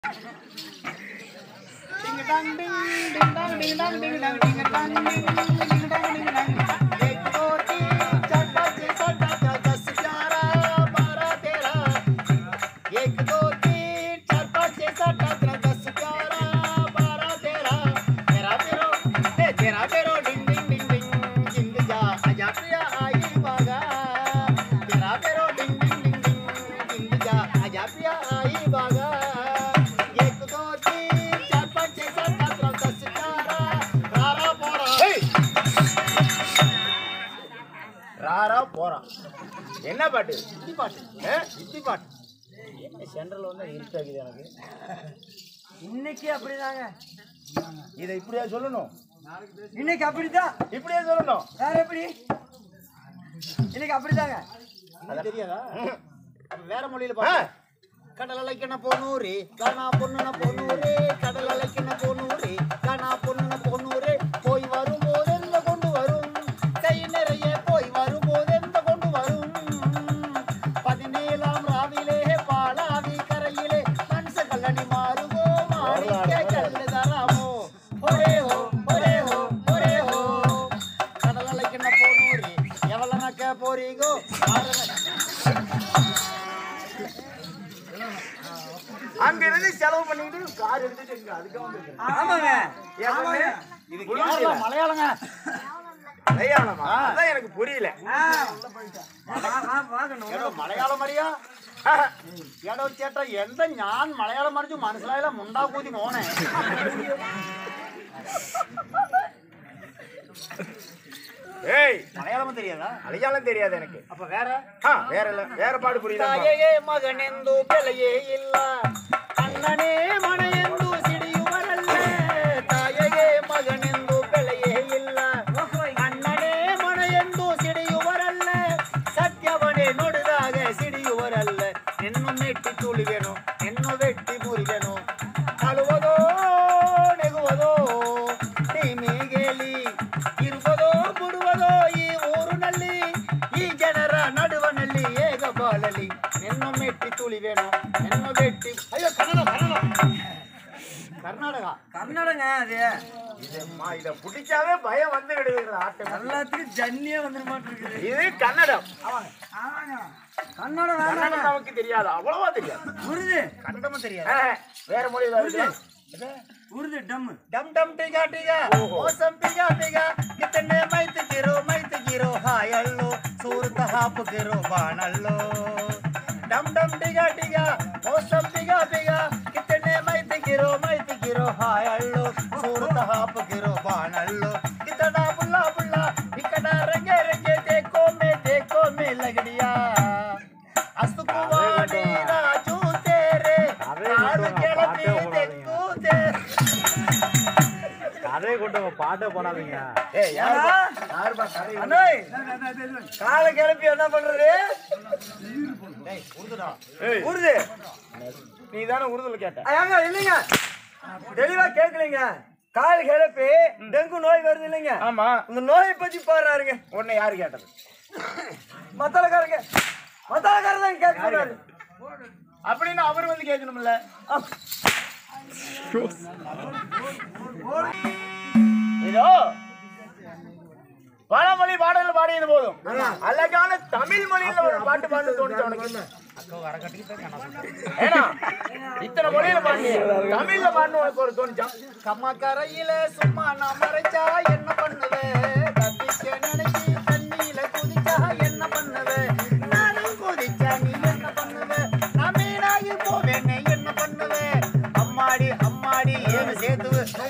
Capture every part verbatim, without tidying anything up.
Ding dang ding ding dang ding dang ding dang ding dang ding ding dang ding dang एक दो तीन चार पाँच छः सात आठ नौ दस ग्यारह बारह तेरह एक दो तीन चार पाँच छः सात आठ नौ दस ग्यारह बारह तेरह तेरह तेरो ए तेरह तेरो डिंग डिंग डिंग डिंग जिंद जा आजा प्रिया आई बागा तेरह तेरो डिंग डिंग डिंग डिंग जिंद जा आजा प्रिया आई बागा एक दो तीन चार पाँच छः सात आठ नौ दस ग्यारह रारा पोरा ராரா போறான் என்ன பாட்டு இத்தி பாட்டு இத்தி பாட்டு என்ன சென்ட்ரல் வந்து இருட்டாக்குது எனக்கு இன்னைக்கு அப்படிதாங்க. இதை இப்படியா சொல்லணும் இன்னைக்கு அப்படிதான். இப்படியே சொல்லணும் வேற எப்படி? இன்னைக்கு அப்படிதாங்க. அது தெரியாதா அப்ப வேற மொழியில பாட்டு கடல் அலைக்கண போனூரே காணா பொண்ணுன போனூரே கடல் அலைக்கண போனூரே காணா பொண்ணுன போனூரே போய் வரும்போது எந்த கொண்டு வரும் கை நிறைய போய் வரும்போது எந்த கொண்டு வரும் பதினேழாம் ராவிலே பாலாவி கரையிலே மனுஷ கல்லணி மாறுகோ மாணிக்க கல்லு தராமோ ஒரே ஹோ ஒரே ஹோ ஒரே ஹோ கடல் அலைக்கண போனூரே எவளனக்க போறீங்கோ அங்க இருந்து செலவு பண்ணிட்டு கார் எடுத்துட்டு இங்க அதுக்கு வந்து ஆமாங்க. இது கேரளா மலையாளங்க மலையாளமா அதான் எனக்கு புரியல ഏടോ മലയാളം അറിയാ ഏടോ ചേട്ടാ എന്താ ഞാൻ മലയാളം മറിച്ചു മനസ്സിലായില്ല മുണ്ടാക്കൂതി മോനെ ஏய் மலையாளம் தெரியாதா மலையாளம் தெரியாது எனக்கு அப்ப வேற வேற இல்ல வேற பாடு புரியல தாயே மகனெந்து பிழையே இல்ல அண்ணனே மனையெந்து சிடியுவரல்ல தாயே மகனெந்து பிழையே இல்ல அண்ணனே மனையெந்து சிடியுவரல்ல சத்யவனே நொடுதாக சிடியுவரல்ல என்னும் நெட்டி தூளி வேணும் என்னும் வெட்டி முறிவேணும் அழுவதோ நெகுவதோ நீ மேகேலி இருப்பதோ ಬಿಡುವುದೋ ಈ ಊರು ನಲ್ಲಿ ಈ ಜನರ ನಡುವನಲ್ಲಿ ಏಗ ಬಾಳಲಿ ಎನ್ನು ಮೆಟ್ಟಿ ತುಳಿವೇನು ಎನ್ನು ಬೆಟ್ಟಿ ಅಯ್ಯೋ ಕನ್ನಡ ಕನ್ನಡ ಕರ್ನಾಟಕ கர்நாடகங்க அது. இதம்மா இத புடிச்சாவே பயம் வந்து விடுது ஆட்டம் எல்லாத்துக்கும் ஜன்னியே வந்துட மாட்டிருக்குது. இது கன்னடம் ஆமாங்க. கன்னடம் கன்னடம் வேண்டாங்க. நமக்கு தெரியாது அவ்வளவா தெரியாது உருது. கன்னடமும் தெரியாது வேற மொழி வருது உருது டம். डम डम टिगा टिगा मौसम टिगा टिगा कितने मैत गिरो मैत गिरो हायल्लो सूरत हाप गिरो बानल्लो डम डम टिगा टिगा मौसम टिगा टिगा कितने मैत गिरो मैत गिरो हायल्लो सूरत हाप गिरो बानल्लो कितना बुल्ला बुल्ला इकड़ा रंगे रंगे देखो मैं देखो मैं लगड़िया असुकुवाड़ी राजू तेरे काल केलपी देखू तेरे கதை கொண்டு பாட்டே போனாதீங்க. ஏய் யாருப்பா யாருப்பா கதை அண்ணே காலை கிளப்பி என்ன பண்றது? டேய் உருதுடா ஏய் உருது. நீ தானே உருதுல கேட்ட. ஏங்க இல்லைங்க, தெளிவா கேட்கலீங்க. கால் கிளப்பி டெங்கு நோய் வருது இல்லைங்க. ஆமா. இந்த நோயை பத்தி பாடுறாருங்க. உன்னை யாரு கேட்டது மத்தாளக்காரங்க மத்தாளக்காரர் தான் கேட்கிறாரு. அப்படின்னு அவர் வந்து கேட்கணும்ல இதோ பழமொழி பாடல்கள் பாடியது போதும் அழகான தமிழ் மொழியில ஒரு பாட்டு பாடணும் தோணுச்சு உனக்கு ஏன்னா இத்தனை மொழியில பாடிய தமிழ்ல பாடணும் உனக்கு ஒரு தோணுச்சான் கம்மா கரையில சும்மா நான் மறைச்சா என்ன பண்ணுவே தப்பிக்க நினைச்சு தண்ணியில குதிச்சா என்ன பண்ணுவே நானும் குதிச்சா நீ என்ன பண்ணுவே நான் மீனாகி போவேனே என்ன பண்ணுவே அம்மாடி அம்மாடி ஏன்னு சேர்த்து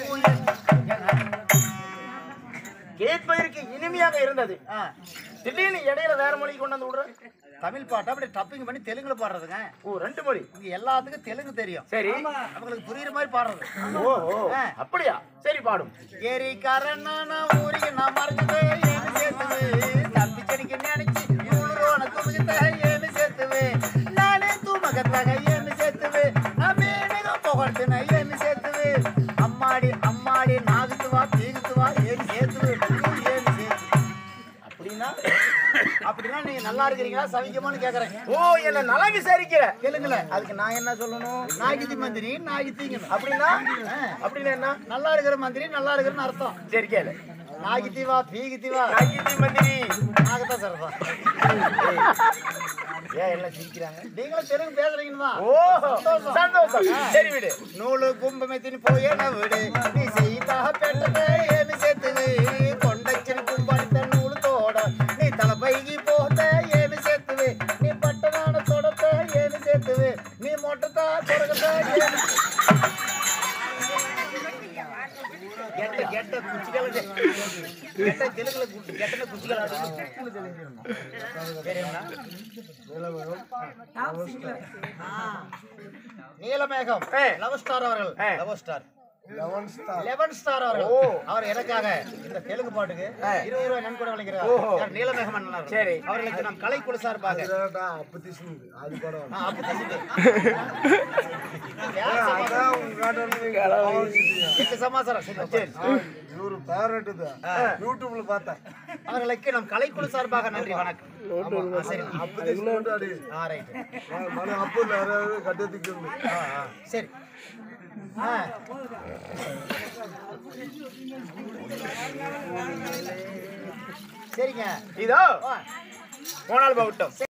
கேட்பதற்கு இனிமையாக இருந்தது திடீர்னு இடையில வேற மொழி கொண்டு வந்து விடுற தமிழ் பாட்டு அப்படி டப்பிங் பண்ணி தெலுங்குல பாடுறதுங்க ஓ ரெண்டு மொழி இங்க எல்லாத்துக்கும் தெலுங்கு தெரியும் சரி அவங்களுக்கு புரியுற மாதிரி பாடுறது ஓ அப்படியா சரி பாடும் ஏரி காரண்ணா ஊருக்கு நான் மறைஞ்சது ஏன்னு சேர்த்துது தம்பி செடிக்கு நினைச்சு ஊரோன துமுகத்த ஏன்னு சேர்த்துவே நானே தூமகத்தாக ஏன்னு சேர்த்துவே அமேனக புகழ்த்துன ஏன்னு சேர்த்துவே அம்மாடி அம்மாடி நாகுத்துவா தீகுத்துவா ஏன்னு சேர்த்துவே ஏன்னு சேர்த்து அப்படின்னா அப்படின்னா நீங்க நல்லா நல்லா இருக்கிறீங்களா சவிக்கமான்னு கேக்குறேன். ஓ என்ன நல்லா விசாரிக்கிற கேளுங்களேன். அதுக்கு நான் என்ன சொல்லணும் நாகித்தி மந்திரி நாகித்திங்க அப்படின்னா அப்படின்னு என்ன நல்லா இருக்கிற மந்திரி நல்லா இருக்கிறன்னு அர்த்தம். சரி கேளு நாகித்திவா பீகித்திவா நாகித்தி மந்திரி நாகத்தான் சார். ஏன் எல்லாம் சிரிக்கிறாங்க நீங்களும் தெலுங்கு பேசுறீங்கன்னு தான். ஓ சந்தோஷம் சரி விடு நூலு கும்பமெத்தின் போயன விடு நீ செய்தாக பெற்றதை ஏமி சேர்த்துது கொண்டச்சின் கும்படித்த நூலு தோட நீ தலை பைகி போத ஏமி சேர்த்துது நீ பட்டமான தொடத்தை ஏமி சேர்த்துது நீ மொட்டத்தா தொடக்கத்தை ஏமி கெட்ட கெட்ட குச்சிகளை கெட்ட தெலுங்குல கெட்ட குச்சிகளை சரிங்களா? நீலமேகம் லவ் ஸ்டார் அவர்கள் லவ் ஸ்டார் லெவன் ஸ்டார் அவர்கள் அவர் எனக்காக இந்த தெலுங்கு பாட்டுக்கு இருபது ரூபாய் நன்கொடை வழங்குகிறார். நீலமேகம் அண்ணன் சரி அவர்களுக்கு நாம் கலைக்குழு சார்பாக சமாசாரம் யூடியூப்ல பார்த்தேன் அவர்களுக்கு நம் கலைக்குழு சார்பாக நன்றி வணக்கம். சரி சரி சரிங்க இதோ போனால் போகட்டும்.